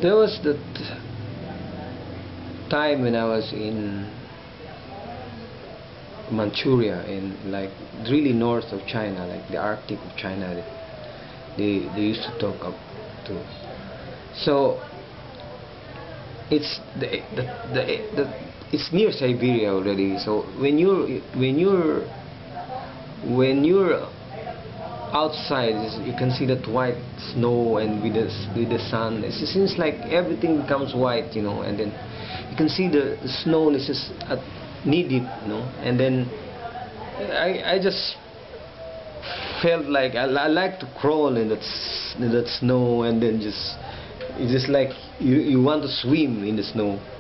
There was that time when I was in Manchuria, in like really north of China, like the Arctic of China, that they used to talk up to. So it's it's near Siberia already. So when you're outside, you can see that white snow, and with the sun, it seems like everything becomes white, and then you can see the snow is just at knee deep, and then I just felt like I like to crawl in that snow, and then it's just like you want to swim in the snow.